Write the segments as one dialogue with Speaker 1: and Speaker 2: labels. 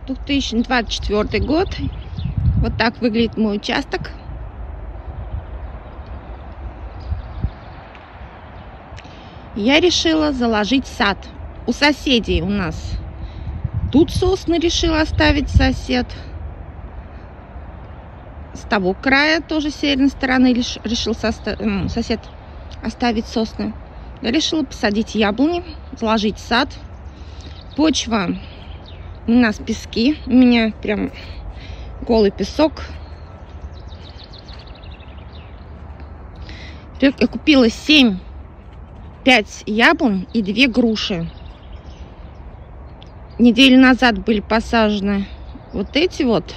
Speaker 1: 2024 год. Вот так выглядит мой участок. Я решила заложить сад. У соседей у нас тут сосны решил оставить сосед. С того края, тоже с северной стороны, решил сосед оставить сосны. Я решила посадить яблони, заложить сад. Почва у нас пески. У меня прям голый песок. Я купила 5 яблонь и 2 груши. Неделю назад были посажены вот эти вот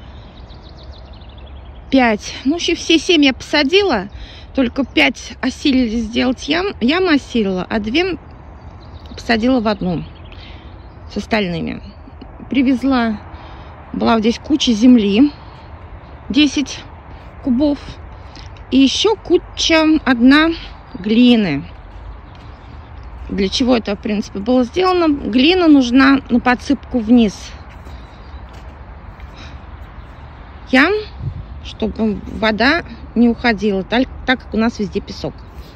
Speaker 1: 5. Ну, вообще все 7 я посадила. Только 5 осилили сделать яму осилила, а 2 посадила в одну с остальными. Привезла, была здесь куча земли, 10 кубов. И еще одна глины. Для чего это, в принципе, было сделано? Глина нужна на подсыпку вниз ям, чтобы вода не уходила, так как у нас везде песок.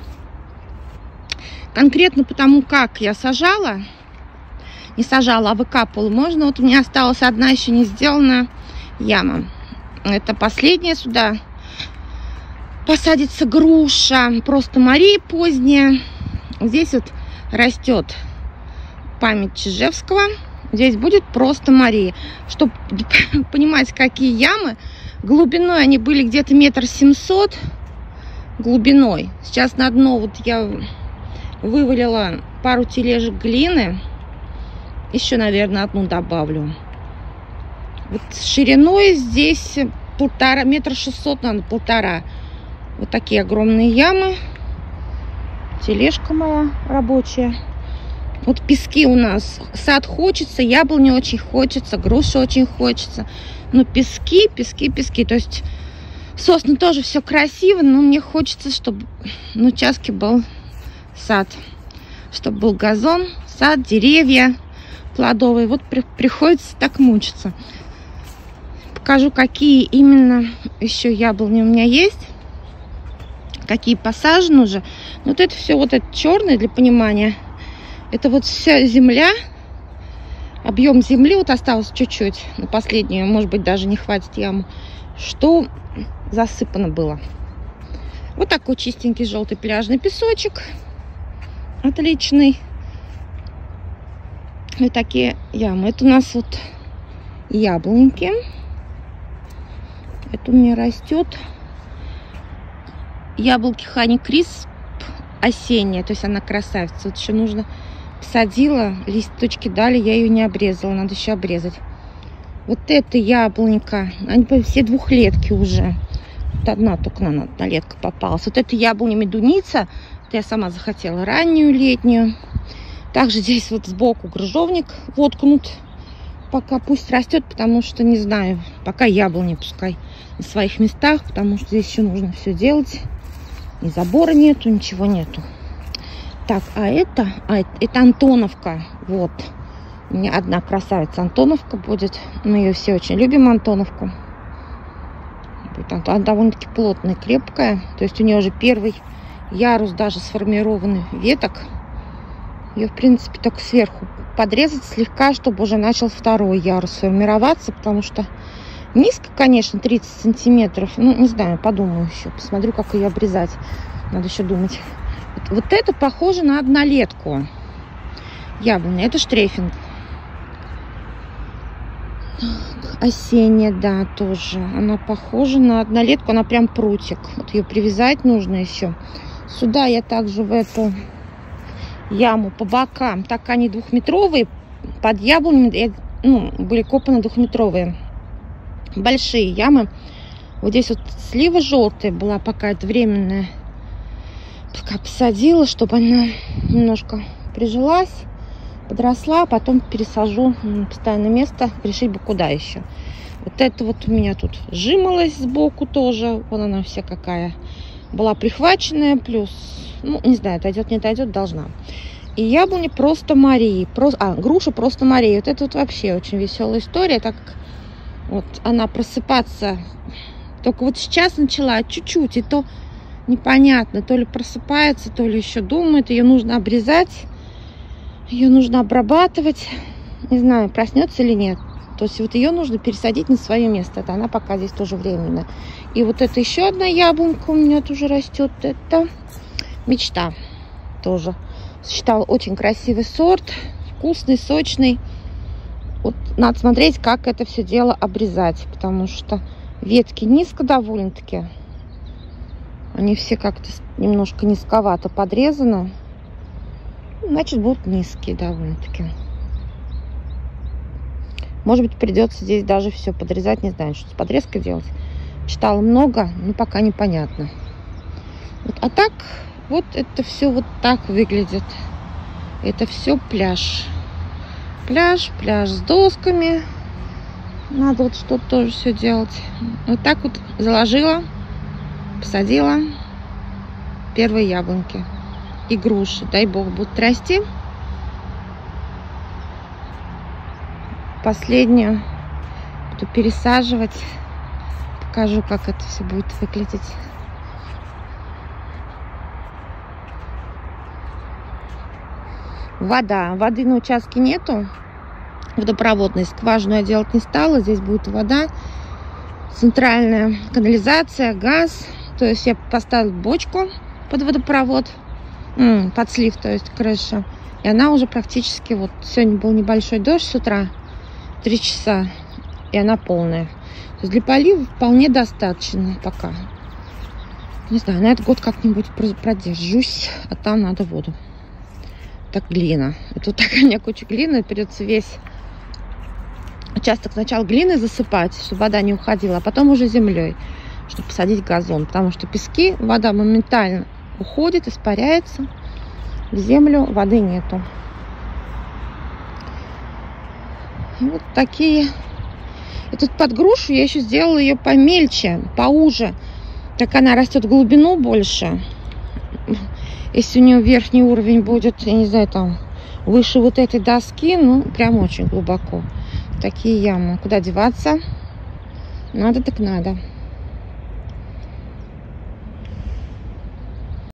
Speaker 1: Конкретно потому, как я сажала, не сажала, а выкапывала, можно. Вот у меня осталась одна еще не сделанная яма. Это последняя. Сюда посадится груша просто Марии поздняя. Здесь вот растет память Чижевского. Здесь будет просто Мария. Чтобы понимать, какие ямы, глубиной они были где-то 700 метров глубиной. Сейчас на дно вот я вывалила пару тележек глины. Еще, наверное, одну добавлю. Вот шириной здесь 1,5 метра 600, наверное, 1,5. Вот такие огромные ямы. Тележка моя рабочая. Вот пески у нас. Сад хочется, яблони очень хочется, груши очень хочется. Но пески. То есть сосны тоже все красиво, но мне хочется, чтобы на участке был сад. Чтобы был газон, сад, деревья плодовые. Вот приходится так мучиться. Покажу, какие именно еще яблони у меня есть. Какие посажены уже. Вот это все, вот это черное, для понимания. Это вот вся земля. Объем земли вот осталось чуть-чуть. На последнюю, может быть, даже не хватит яму. Что засыпано было. Вот такой чистенький желтый пляжный песочек. Отличный. И такие ямы. Это у нас вот яблоньки. Это у меня растет яблоки Honey Crisp осенняя. То есть она красавица. Вот еще нужно... Посадила, листочки дали, я ее не обрезала. Надо еще обрезать. Вот эта яблонька. Они все двухлетки уже. Вот одна только на летка попалась. Вот эта яблоня медуница. Это я сама захотела раннюю летнюю. Также здесь вот сбоку крыжовник воткнут. Пока пусть растет, потому что, не знаю, пока яблони пускай на своих местах, потому что здесь еще нужно все делать. Ни забора нету, ничего нету. Так, это Антоновка. Вот. У меня одна красавица Антоновка будет. Мы ее все очень любим, Антоновку. Она довольно-таки плотная, крепкая. То есть у нее уже первый ярус даже сформированный веток. Ее, в принципе, только сверху подрезать слегка, чтобы уже начал второй ярус формироваться. Потому что низко, конечно, 30 сантиметров. Ну, не знаю, подумаю еще. Посмотрю, как ее обрезать. Надо еще думать. Вот это похоже на однолетку яблони. Это штрейфинг. Осенняя, да, тоже. Она похожа на однолетку. Она прям прутик. Вот ее привязать нужно еще. Сюда я также в эту яму по бокам. Так они двухметровые. Под яблонями были копаны двухметровые. Большие ямы. Вот здесь вот слива желтая была, пока это временная. Пока посадила, чтобы она немножко прижилась, подросла, а потом пересажу на постоянное место, решить бы куда еще. Вот это вот у меня тут жимолость сбоку тоже, вон она вся какая была прихваченная, плюс, ну, не знаю, отойдет, не отойдет, должна. И яблони просто Марии. Груша просто Марии. Вот это вот вообще очень веселая история, так как вот она просыпаться только вот сейчас начала, чуть-чуть, и то непонятно, то ли просыпается, то ли еще думает. Ее нужно обрезать, ее нужно обрабатывать. Не знаю, проснется или нет. То есть вот ее нужно пересадить на свое место. Это она пока здесь тоже временно. И вот это еще одна яблонька у меня тоже растет. Это мечта тоже. Считала очень красивый сорт, вкусный, сочный. Вот надо смотреть, как это все дело обрезать, потому что ветки низко довольно-таки. Они все как-то немножко низковато подрезаны. Значит, будут низкие довольно-таки. Может быть, придется здесь даже все подрезать. Не знаю, что с подрезкой делать. Читала много, но пока непонятно. Вот, а так, вот это все вот так выглядит. Это все пляж. Пляж с досками. Надо вот что-то тоже все делать. Вот так вот заложила, посадила первые яблоньки и груши. Дай бог, будут расти. Последнюю буду пересаживать. Покажу, как это все будет выглядеть. Вода. Воды на участке нету. Водопроводной скважину я делать не стала. Здесь будет вода. Центральная канализация, газ. То есть я поставила бочку под водопровод. Под слив, то есть крыша. И она уже практически... Вот сегодня был небольшой дождь с утра. 3 часа. И она полная. То есть для полива вполне достаточно пока. Не знаю, на этот год как-нибудь продержусь. А там надо воду. Так, глина. Это вот такая у меня куча глины. Придется весь участок сначала глиной засыпать, чтобы вода не уходила, а потом уже землей, чтобы посадить газон. Потому что пески, вода моментально уходит, испаряется. В землю воды нету. И вот такие. И тут под грушу я еще сделала ее помельче, поуже. Так она растет в глубину больше. Если у нее верхний уровень будет, я не знаю, там выше вот этой доски, ну, прям очень глубоко. Такие ямы. Куда деваться? Надо так надо.